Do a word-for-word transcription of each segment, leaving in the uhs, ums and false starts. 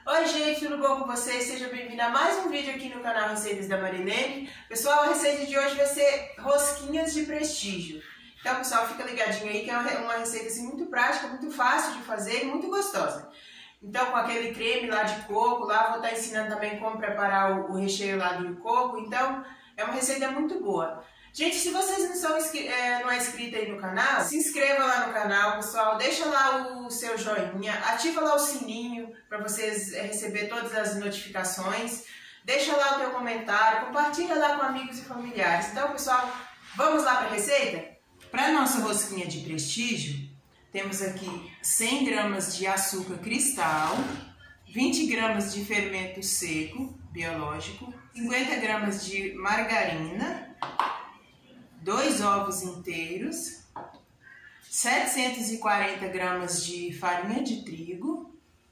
Oi gente, tudo bom com vocês? Seja bem-vindo a mais um vídeo aqui no canal Receitas da Marilene. Pessoal, a receita de hoje vai ser rosquinhas de prestígio. Então pessoal, fica ligadinho aí que é uma receita assim, muito prática, muito fácil de fazer e muito gostosa. Então com aquele creme lá de coco, lá vou estar ensinando também como preparar o, o recheio lá do coco. Então é uma receita muito boa. Gente, se vocês não são é, não é inscrito aí no canal, se inscreva lá no canal, pessoal. Deixa lá o seu joinha, ativa lá o sininho para vocês é, receber todas as notificações. Deixa lá o teu comentário, compartilha lá com amigos e familiares. Então, pessoal, vamos lá para a receita? Para nossa rosquinha de prestígio, temos aqui cem gramas de açúcar cristal, vinte gramas de fermento seco biológico, cinquenta gramas de margarina, dois ovos inteiros, setecentos e quarenta gramas de farinha de trigo,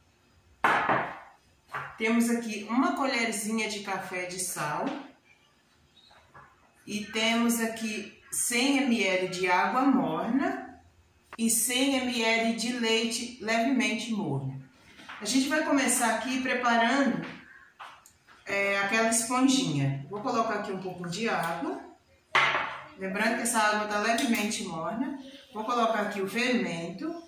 temos aqui uma colherzinha de café de sal e temos aqui cem mililitros de água morna e cem mililitros de leite levemente morno. A gente vai começar aqui preparando é, aquela esponjinha. Vou colocar aqui um pouco de água. Lembrando que essa água está levemente morna. Vou colocar aqui o fermento.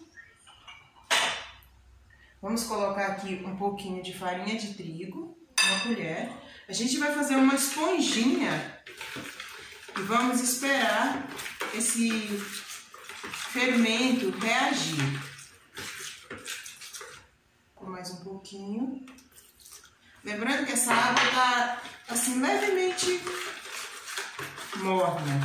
Vamos colocar aqui um pouquinho de farinha de trigo, uma colher. A gente vai fazer uma esponjinha e vamos esperar esse fermento reagir. Com mais um pouquinho. Lembrando que essa água está assim levemente morna.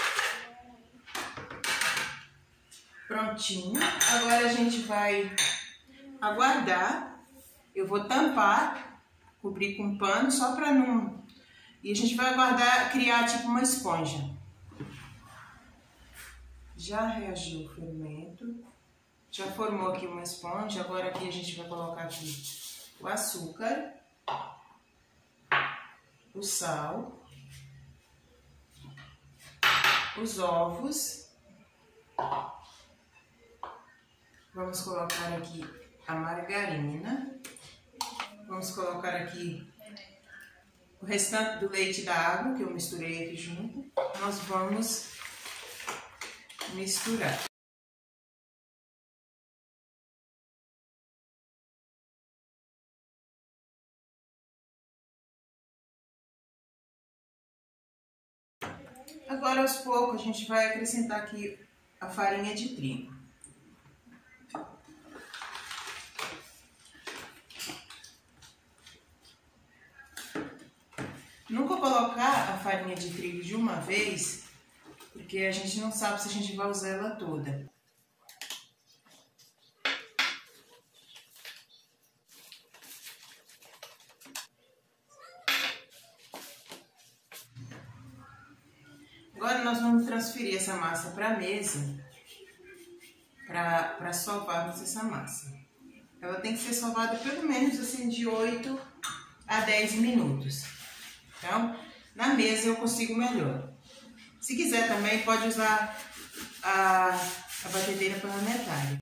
Prontinho. Agora a gente vai aguardar. Eu vou tampar, cobrir com pano só para não... E a gente vai aguardar criar tipo uma esponja. Já reagiu o fermento. Já formou aqui uma esponja. Agora aqui a gente vai colocar aqui o açúcar, o sal, os ovos, vamos colocar aqui a margarina, vamos colocar aqui o restante do leite da água que eu misturei aqui junto, nós vamos misturar. Agora, aos poucos, a gente vai acrescentar aqui a farinha de trigo. Nunca colocar a farinha de trigo de uma vez, porque a gente não sabe se a gente vai usar ela toda. Agora nós vamos transferir essa massa para a mesa, para sovarmos essa massa. Ela tem que ser sovada pelo menos assim de oito a dez minutos. Então, na mesa eu consigo melhor. Se quiser também pode usar a, a batedeira planetária.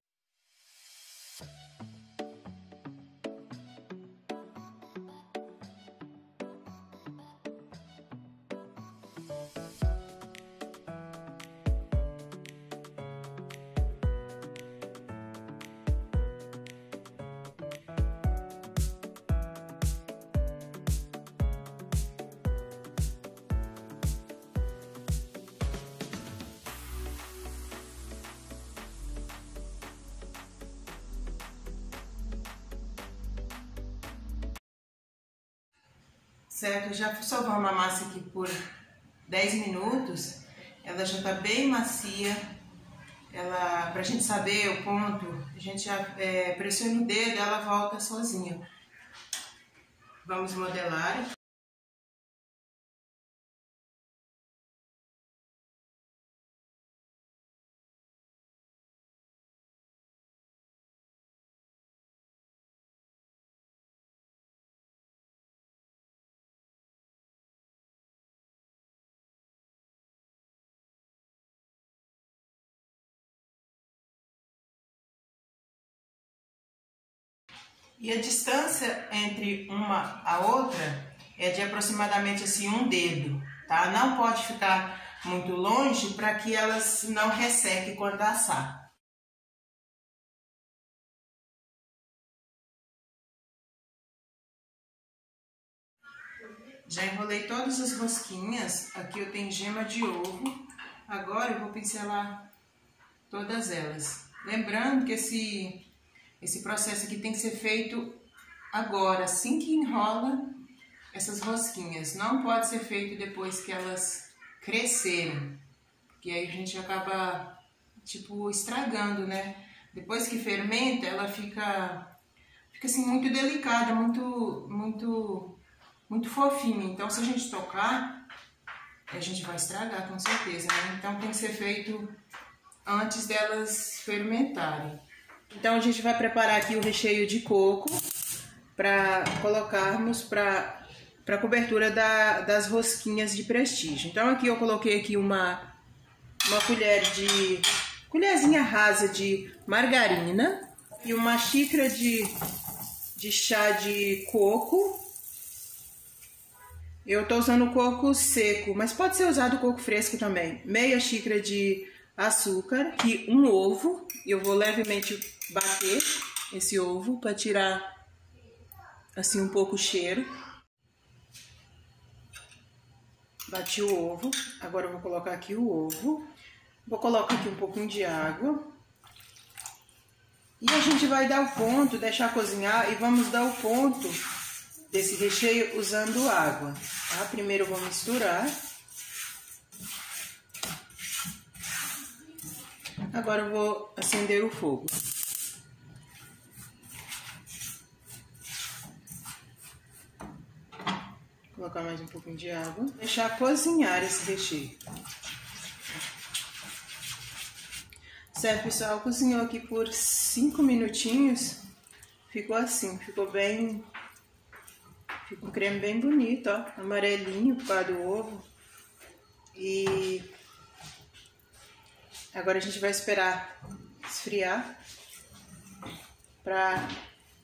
Certo, já sovamos a massa aqui por dez minutos, ela já tá bem macia, ela, pra gente saber o ponto, a gente já é, pressiona o dedo, ela volta sozinha. Vamos modelar. E a distância entre uma a outra é de aproximadamente assim um dedo, tá? Não pode ficar muito longe para que elas não ressequem quando assar. Já enrolei todas as rosquinhas, aqui eu tenho gema de ovo, agora eu vou pincelar todas elas. Lembrando que esse, esse processo aqui tem que ser feito agora, assim que enrola essas rosquinhas. Não pode ser feito depois que elas crescerem, porque aí a gente acaba, tipo, estragando, né? Depois que fermenta, ela fica, fica assim, muito delicada, muito, muito... muito fofinho, então se a gente tocar, a gente vai estragar com certeza, né? Então tem que ser feito antes delas fermentarem. Então a gente vai preparar aqui o recheio de coco para colocarmos para para cobertura da, das rosquinhas de prestígio. Então aqui eu coloquei aqui uma uma colher de colherzinha rasa de margarina e uma xícara de de chá de coco. Eu tô usando coco seco, mas pode ser usado coco fresco também. Meia xícara de açúcar e um ovo. Eu vou levemente bater esse ovo para tirar assim um pouco o cheiro. Bati o ovo. Agora eu vou colocar aqui o ovo. Vou colocar aqui um pouquinho de água. E a gente vai dar o ponto, deixar cozinhar e vamos dar o ponto desse recheio usando água, tá? Primeiro eu vou misturar. Agora eu vou acender o fogo. Vou colocar mais um pouquinho de água. Deixar cozinhar esse recheio. Certo, pessoal? Cozinhou aqui por cinco minutinhos. Ficou assim, ficou bem... Fica um creme bem bonito, ó, amarelinho por causa do ovo. E agora a gente vai esperar esfriar para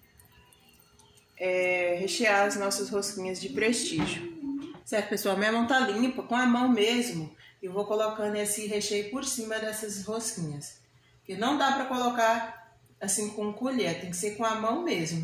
é, rechear as nossas rosquinhas de prestígio. Certo, pessoal? Minha mão tá limpa, com a mão mesmo. Eu vou colocando esse recheio por cima dessas rosquinhas. Porque não dá para colocar assim com colher, tem que ser com a mão mesmo.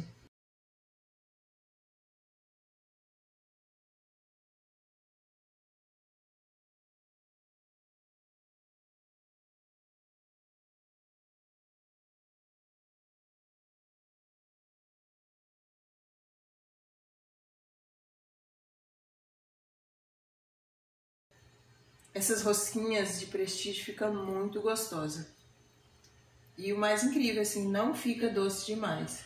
Essas rosquinhas de prestígio ficam muito gostosas. E o mais incrível, assim, não fica doce demais.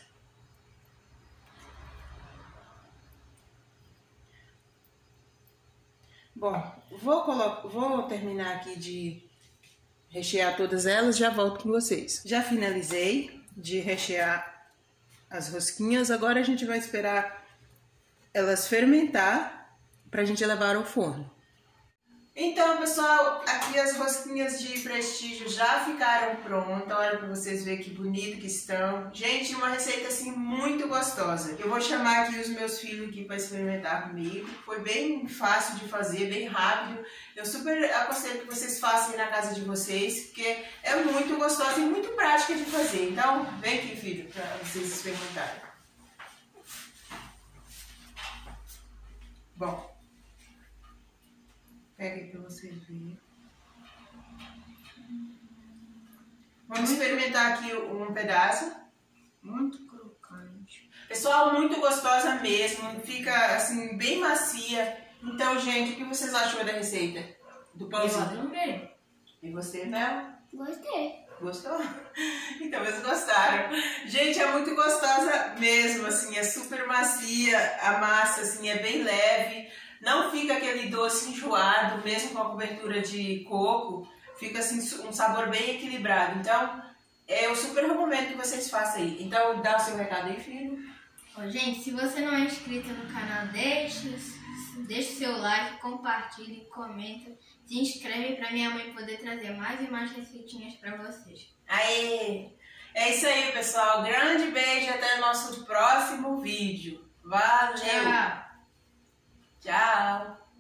Bom, vou, colo... vou terminar aqui de rechear todas elas, já volto com vocês. Já finalizei de rechear as rosquinhas, agora a gente vai esperar elas fermentar para a gente levar ao forno. Então, pessoal, aqui as rosquinhas de prestígio já ficaram prontas. Olha para vocês verem que bonito que estão. Gente, uma receita assim muito gostosa. Eu vou chamar aqui os meus filhos aqui para experimentar comigo. Foi bem fácil de fazer, bem rápido. Eu super aconselho que vocês façam aí na casa de vocês, porque é muito gostosa e muito prática de fazer. Então, vem aqui, filho, para vocês experimentarem. Bom, pega aí pra vocês verem. Vamos experimentar aqui um pedaço. Muito crocante. Pessoal, muito gostosa mesmo. Fica assim, bem macia. Então, gente, o que vocês achou da receita? Do pãozinho? Eu adorei. E você, Mel? Gostei. Gostou? Então, eles gostaram. Gente, é muito gostosa mesmo, assim, é super macia. A massa, assim, é bem leve. Não fica aquele doce enjoado, mesmo com a cobertura de coco, fica assim um sabor bem equilibrado. Então, eu super recomendo que vocês façam aí. Então, dá o seu recado aí, filho. Ó, gente, se você não é inscrito no canal, deixe, deixe seu like, compartilhe, comenta, se inscreve para minha mãe poder trazer mais e mais receitinhas para vocês. Aê! É isso aí, pessoal. Grande beijo, até o nosso próximo vídeo. Valeu! Tchau! Tchau!